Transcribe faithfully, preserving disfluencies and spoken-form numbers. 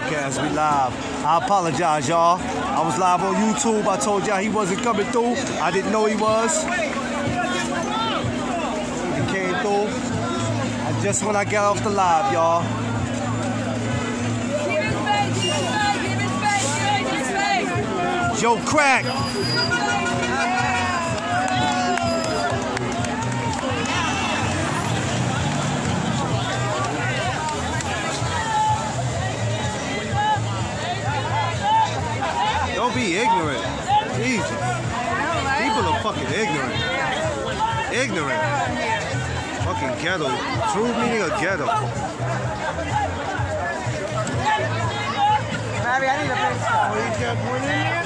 broadcast. We live. I apologize, y'all. I was live on YouTube. I told y'all he wasn't coming through. I didn't know he was. He came through. And just when I got off the live, y'all. Joe Crack. Don't be ignorant. Jesus. People are fucking ignorant. Ignorant. Fucking ghetto. True meaning of ghetto. Bobby, I need a place.